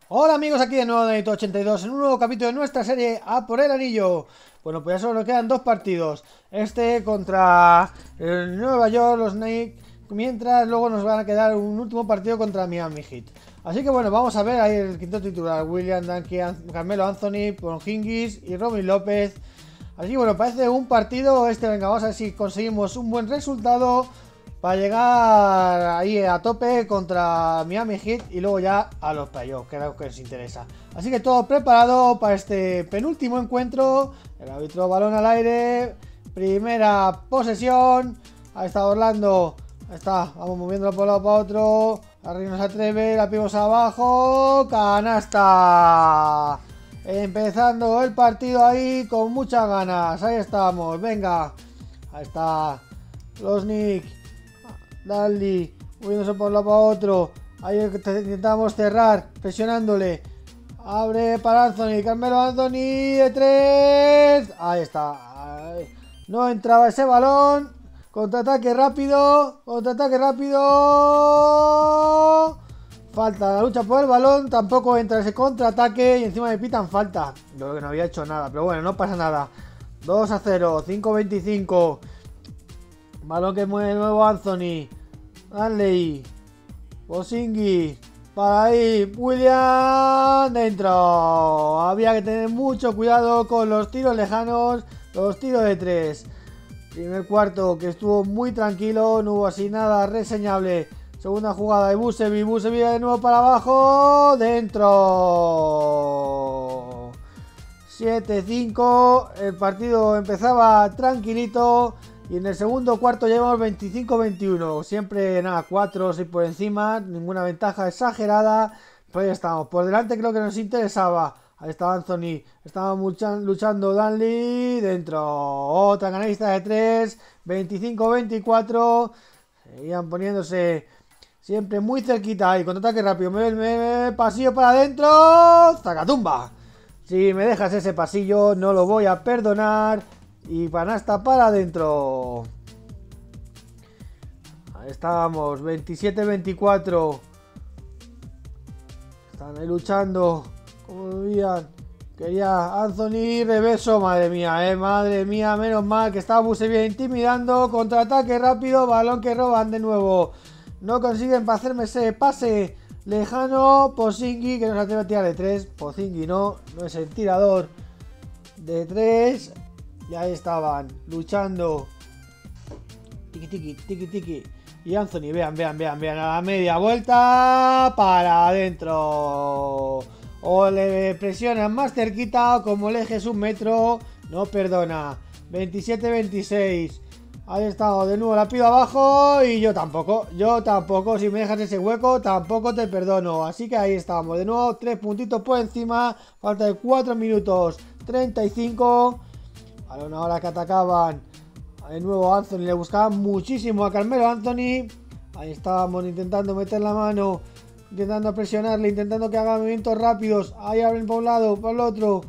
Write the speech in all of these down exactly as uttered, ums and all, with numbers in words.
Hola amigos, aquí de nuevo Danito ochenta y dos en un nuevo capítulo de nuestra serie A por el Anillo. Bueno, pues ya solo nos quedan dos partidos. Este contra el Nueva York, los Knicks, mientras luego nos van a quedar un último partido contra Miami Heat. Así que bueno, vamos a ver ahí el quinto titular. William Duncan, Carmelo Anthony, Porzingis y Robin López. Así que bueno, parece un partido este. Venga, vamos a ver si conseguimos un buen resultado para llegar ahí a tope contra Miami Heat y luego ya a los playoffs, que es lo que os interesa. Así que todo preparado para este penúltimo encuentro. El árbitro, balón al aire, primera posesión. Ahí está Orlando, ahí está, vamos moviéndolo por un lado para otro. Arriba no se atreve, la pibos abajo, canasta. Empezando el partido ahí con muchas ganas. Ahí estamos, venga. Ahí está los Knicks. Dale, moviéndose por un lado para otro. Ahí intentamos cerrar, presionándole. Abre para Anthony, Carmelo Anthony de tres. Ahí está. Ahí. No entraba ese balón. Contraataque rápido. Contraataque rápido. Falta la lucha por el balón. Tampoco entra ese contraataque. Y encima me pitan falta. Yo creo que no había hecho nada. Pero bueno, no pasa nada. dos a cero. cinco veinticinco. Balón que mueve de nuevo Anthony. Danley. Porzingis. Para ahí. William. Dentro. Había que tener mucho cuidado con los tiros lejanos. Los tiros de tres. Primer cuarto que estuvo muy tranquilo. No hubo así nada reseñable. Segunda jugada de Vucevic. Vucevic de nuevo para abajo. Dentro. siete cinco. El partido empezaba tranquilito. Y en el segundo cuarto llevamos veinticinco veintiuno. Siempre nada, cuatro o seis por encima. Ninguna ventaja exagerada. Pues ahí estamos. Por delante creo que nos interesaba. Ahí estaba Anthony. Estábamos luchando Danley. Dentro. Otra canasta de tres. veinticinco veinticuatro. Seguían poniéndose siempre muy cerquita. Ahí, contraataque rápido. Me, me, me, pasillo para adentro. Zacatumba. Si me dejas ese pasillo, no lo voy a perdonar. Y canasta para adentro. Ahí estábamos, veintisiete veinticuatro. Están ahí luchando. Como veían. Quería Anthony reverso. Madre mía, eh. Madre mía, menos mal que está Vucevic intimidando. Contraataque rápido. Balón que roban de nuevo. No consiguen para hacerme ese pase lejano. Porzingis que no se atreve a tirar de tres. Porzingis no, no es el tirador de tres. Y ahí estaban, luchando. Tiki tiki, tiki tiki. Y Anthony, vean, vean, vean, vean. A la media vuelta. Para adentro. O le presionan más cerquita. Como le ejes un metro. No perdona. veintisiete veintiséis. Ahí estamos, de nuevo la pido abajo. Y yo tampoco, yo tampoco. Si me dejas ese hueco, tampoco te perdono. Así que ahí estamos, de nuevo, tres puntitos por encima. Falta de cuatro minutos treinta y cinco. Balón ahora que atacaban. De nuevo Anthony, le buscaban muchísimo a Carmelo Anthony. Ahí estábamos intentando meter la mano. Intentando presionarle, intentando que haga movimientos rápidos. Ahí abren por un lado, por el otro.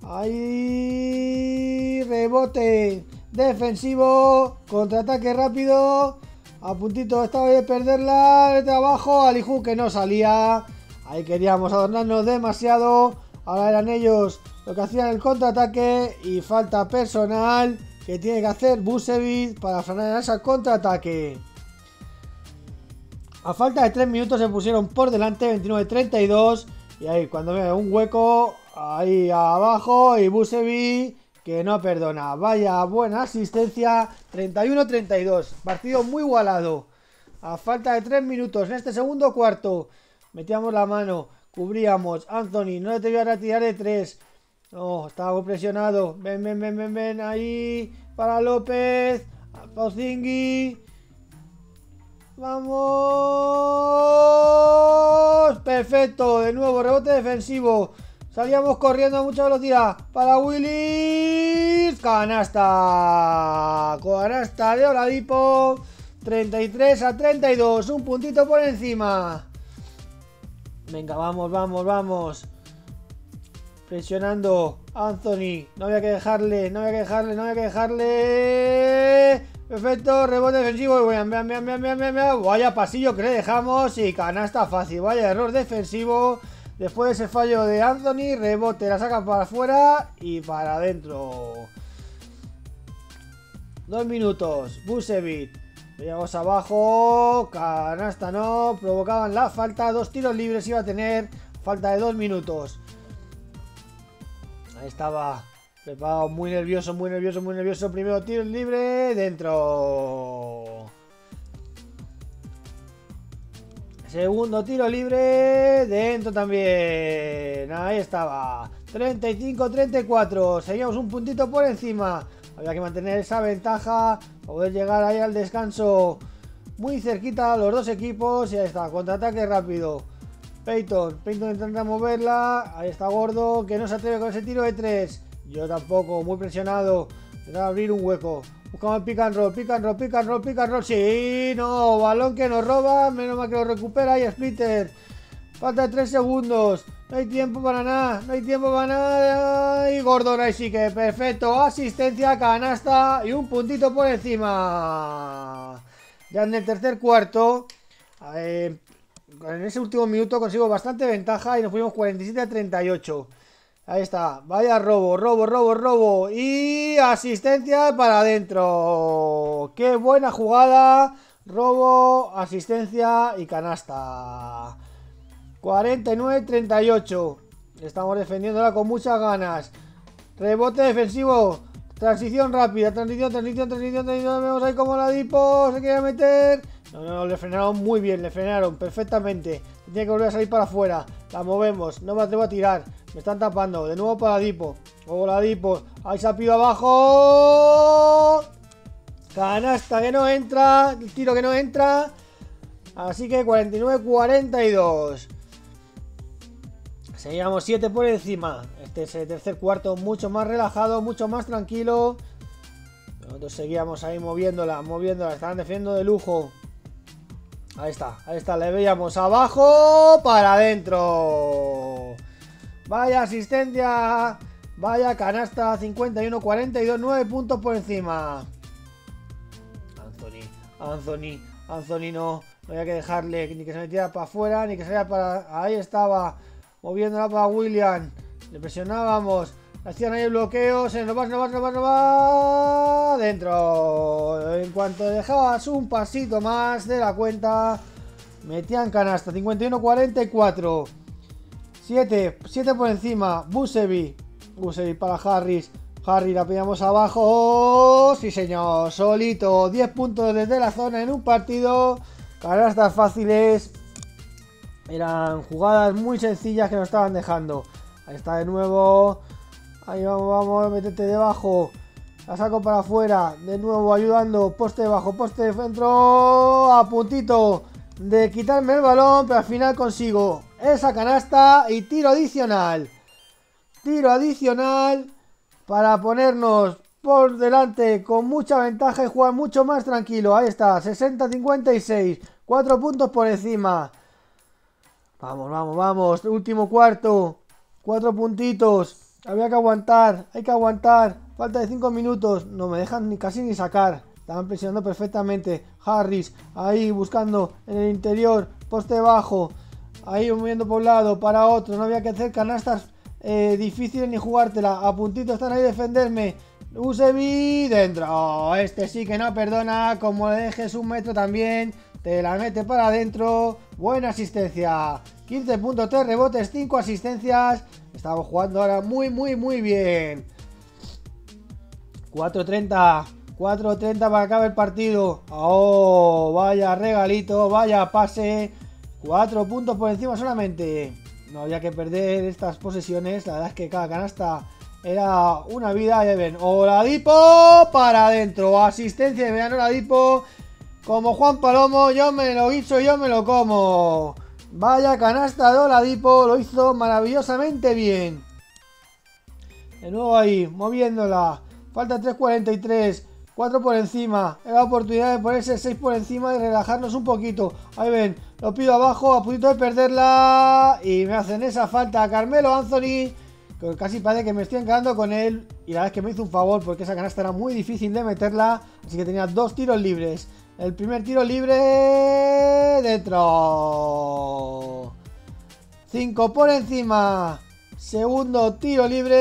Ahí rebote defensivo. Contraataque rápido. A puntito estaba de perderla. De abajo, Alihu que no salía. Ahí queríamos adornarnos demasiado. Ahora eran ellos lo que hacían el contraataque. Y falta personal que tiene que hacer Vucevic para frenar ese contraataque. A falta de tres minutos se pusieron por delante, veintinueve treinta y dos. Y ahí cuando ve un hueco, ahí abajo. Y Vucevic que no perdona. Vaya buena asistencia. treinta y uno treinta y dos. Partido muy igualado. A falta de tres minutos en este segundo cuarto. Metíamos la mano. Cubríamos. Anthony no le te voy a retirar de tres. No, estaba presionado. Ven, ven, ven, ven, ven. Ahí. Para López. Porzingis. Vamos. Perfecto. De nuevo, rebote defensivo. Salíamos corriendo a mucha velocidad. Para Willis. Canasta. Canasta de Oladipo. treinta y tres a treinta y dos. Un puntito por encima. Venga, vamos, vamos, vamos. Presionando Anthony. No había que dejarle, no había que dejarle, no había que dejarle. Perfecto, rebote defensivo. Vean, vean, vean, vean, vean, vean. Vaya pasillo que le dejamos. Y canasta fácil. Vaya error defensivo Después de ese fallo de Anthony, rebote, la saca para afuera y para adentro. Dos minutos, Vucevic. Llegamos abajo, canasta no, provocaban la falta, dos tiros libres iba a tener, falta de dos minutos. Ahí estaba, preparado, muy nervioso, muy nervioso, muy nervioso. Primero tiro libre, dentro. Segundo tiro libre, dentro también. Ahí estaba, treinta y cinco a treinta y cuatro, seguíamos un puntito por encima. Había que mantener esa ventaja, poder llegar ahí al descanso muy cerquita a los dos equipos. Y ahí está, contraataque rápido. Peyton, Peyton intenta moverla. Ahí está Gordo, que no se atreve con ese tiro de tres. Yo tampoco, muy presionado. Intenta abrir un hueco. Buscamos el pick and roll, pick and roll, pick and roll, pick and roll. Sí, no, balón que nos roba. Menos mal que lo recupera y Splitter. Falta de tres segundos. No hay tiempo para nada, no hay tiempo para nada. Y Gordon ahí sí que perfecto. Asistencia, canasta y un puntito por encima. Ya en el tercer cuarto, eh, en ese último minuto consigo bastante ventaja y nos fuimos cuarenta y siete a treinta y ocho. Ahí está, vaya robo, robo, robo, robo. Y asistencia para adentro. Qué buena jugada. Robo, asistencia y canasta. cuarenta y nueve a treinta y ocho. Estamos defendiéndola con muchas ganas. Rebote defensivo. Transición rápida. Transición, transición, transición, transición. Vemos ahí como Oladipo se quiere meter. No, no, le frenaron muy bien. Le frenaron perfectamente. Tiene que volver a salir para afuera. La movemos. No me atrevo a tirar. Me están tapando. De nuevo para Oladipo. Oladipo. Ahí se ha pillado abajo. Canasta que no entra. El tiro que no entra. Así que cuarenta y nueve a cuarenta y dos. Seguíamos siete por encima. Este es el tercer cuarto mucho más relajado, mucho más tranquilo. Nosotros seguíamos ahí moviéndola, moviéndola. Estaban defendiendo de lujo. Ahí está, ahí está. Le veíamos abajo para adentro. Vaya asistencia. Vaya canasta. cincuenta y uno a cuarenta y dos. nueve puntos por encima. Anthony, Anthony, Anthony no. No había que dejarle ni que se metiera para afuera, ni que se vaya para... Ahí estaba. Moviéndola para William. Le presionábamos. Hacían ahí el bloqueo. Se nos va, se nos va, se nos va, se nos va. Dentro. En cuanto dejabas un pasito más de la cuenta, metían canasta. cincuenta y uno a cuarenta y cuatro. siete. siete por encima. Vucevic. Vucevic para Harris. Harris la pillamos abajo. Sí, señor. Solito. diez puntos desde la zona en un partido. Canastas fáciles. Eran jugadas muy sencillas que nos estaban dejando. Ahí está de nuevo. Ahí vamos, vamos, métete debajo. La saco para afuera. De nuevo ayudando. Poste debajo, poste de centro. A puntito de quitarme el balón. Pero al final consigo esa canasta y tiro adicional. Tiro adicional para ponernos por delante con mucha ventaja y jugar mucho más tranquilo. Ahí está, sesenta a cincuenta y seis. cuatro puntos por encima. Vamos, vamos, vamos. Último cuarto. Cuatro puntitos. Había que aguantar. Hay que aguantar. Falta de cinco minutos. No me dejan ni casi ni sacar. Estaban presionando perfectamente. Harris. Ahí buscando en el interior. Poste bajo. Ahí moviendo por un lado para otro. No había que hacer canastas eh, difíciles ni jugártela. A puntito están ahí defenderme. Vucevic dentro. Oh, este sí que no perdona. Como le dejes un metro también. Te la mete para adentro. Buena asistencia. quince puntos, tres rebotes, cinco asistencias. Estamos jugando ahora muy, muy, muy bien. cuatro treinta. cuatro treinta para acabar el partido. Oh, vaya regalito. Vaya pase. cuatro puntos por encima solamente. No había que perder estas posesiones. La verdad es que cada canasta era una vida. Ya ven. Oladipo para adentro. Asistencia de Vean Oladipo. Como Juan Palomo, yo me lo guiso, yo me lo como. Vaya canasta de Oladipo, lo hizo maravillosamente bien. De nuevo ahí, moviéndola. Falta tres cuarenta y tres, cuatro por encima. Era la oportunidad de ponerse seis por encima y relajarnos un poquito. Ahí ven, lo pido abajo, a punto de perderla. Y me hacen esa falta a Carmelo Anthony. Que casi parece que me estoy encarando con él. Y la verdad es que me hizo un favor porque esa canasta era muy difícil de meterla. Así que tenía dos tiros libres. El primer tiro libre dentro. cinco por encima. Segundo tiro libre.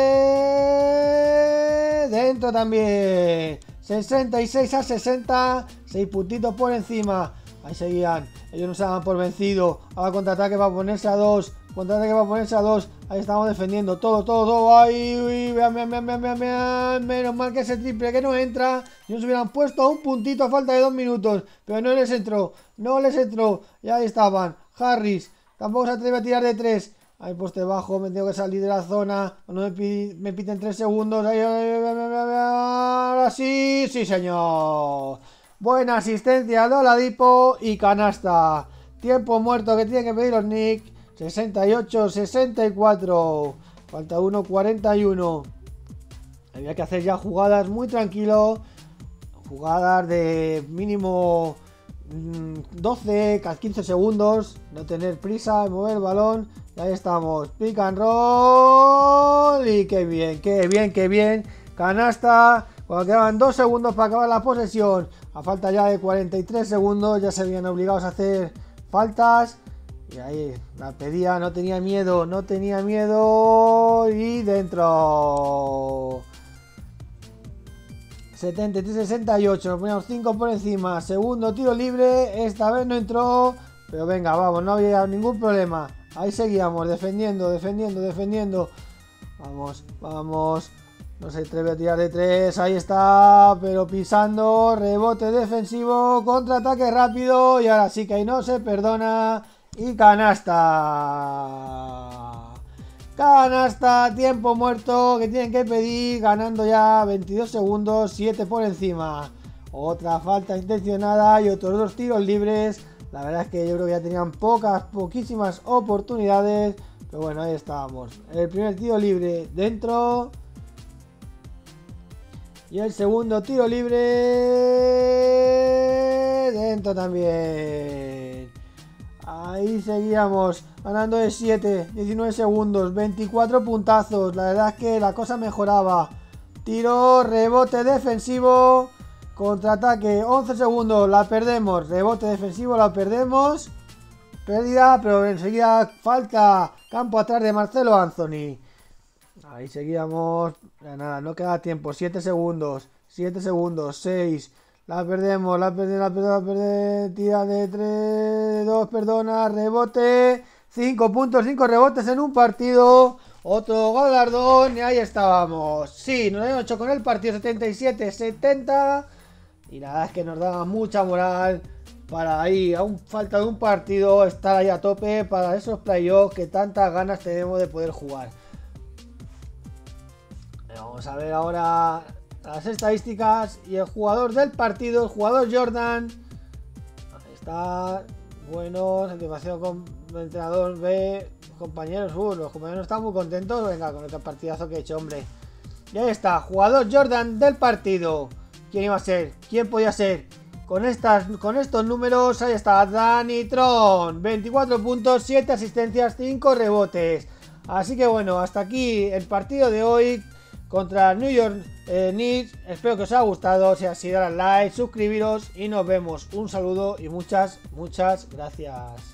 Dentro también. sesenta y seis a sesenta. seis puntitos por encima. Ahí seguían. Ellos no se daban por vencido. Ahora contraataque va a ponerse a dos. Contraataque va a ponerse a dos. Ahí estamos defendiendo. Todo, todo, todo. Ay, uy, vean, vean, vean, vean, vean, vean. Menos mal que ese triple que no entra. Y nos hubieran puesto a un puntito a falta de dos minutos. Pero no les entró. No les entró. Y ahí estaban. Harris. Tampoco se atreve a tirar de tres. Ahí poste bajo. Me tengo que salir de la zona. No me, pi me piten tres segundos. Ahí, ahora sí. Sí, señor. Buena asistencia de Oladipo y canasta. Tiempo muerto que tienen que pedir los Knicks. sesenta y ocho a sesenta y cuatro. Falta uno cuarenta y uno. Había que hacer ya jugadas muy tranquilo. Jugadas de mínimo doce a quince segundos. No tener prisa, mover el balón. Y ahí estamos. Pick and roll. Y qué bien, qué bien, qué bien. Canasta. Cuando quedaban dos segundos para acabar la posesión. A falta ya de cuarenta y tres segundos. Ya se habían obligados a hacer faltas. Y ahí la pedía, no tenía miedo, no tenía miedo. Y dentro. setenta y tres a sesenta y ocho. Nos poníamos cinco por encima. Segundo tiro libre. Esta vez no entró. Pero venga, vamos, no había ningún problema. Ahí seguíamos, defendiendo, defendiendo, defendiendo. Vamos, vamos. No se atreve a tirar de tres. Ahí está, pero pisando. Rebote defensivo. Contraataque rápido. Y ahora sí que ahí no se perdona. Y canasta. Canasta, tiempo muerto que tienen que pedir. Ganando ya veintidós segundos. siete por encima. Otra falta intencionada y otros dos tiros libres. La verdad es que yo creo que ya tenían pocas, poquísimas oportunidades. Pero bueno, ahí estábamos. El primer tiro libre dentro. Y el segundo tiro libre dentro también. Ahí seguíamos. Ganando de siete. diecinueve segundos. veinticuatro puntazos. La verdad es que la cosa mejoraba. Tiro, rebote defensivo. Contraataque. once segundos. La perdemos. Rebote defensivo. La perdemos. Pérdida. Pero enseguida falta. Campo atrás de Marcelo Anthony. Ahí seguíamos. Ya nada, no queda tiempo. siete segundos. siete segundos. seis. La perdemos. La perdemos. La perdemos. La perdemos. Tira de tres. dos. Perdona. Rebote. cinco puntos. cinco rebotes en un partido. Otro galardón. Y ahí estábamos. Sí, nos habíamos hecho con el partido setenta y siete a setenta. Y la verdad es que nos daba mucha moral. Para ahí, aún falta de un partido. Estar ahí a tope. Para esos playoffs que tantas ganas tenemos de poder jugar. Vamos a ver ahora las estadísticas y el jugador del partido, el jugador Jordan. Ahí está. Bueno, satisfacción con el entrenador B. Compañeros, uh, los compañeros están muy contentos. Venga, con el partidazo que he hecho, hombre. Y ahí está, jugador Jordan del partido. ¿Quién iba a ser? ¿Quién podía ser? Con, estas, con estos números, ahí está, Danny Tron. veinticuatro puntos, siete asistencias, cinco rebotes. Así que bueno, hasta aquí el partido de hoy contra New York eh, Knicks. Espero que os haya gustado. Si así, dale al like, suscribiros y nos vemos. Un saludo y muchas, muchas gracias.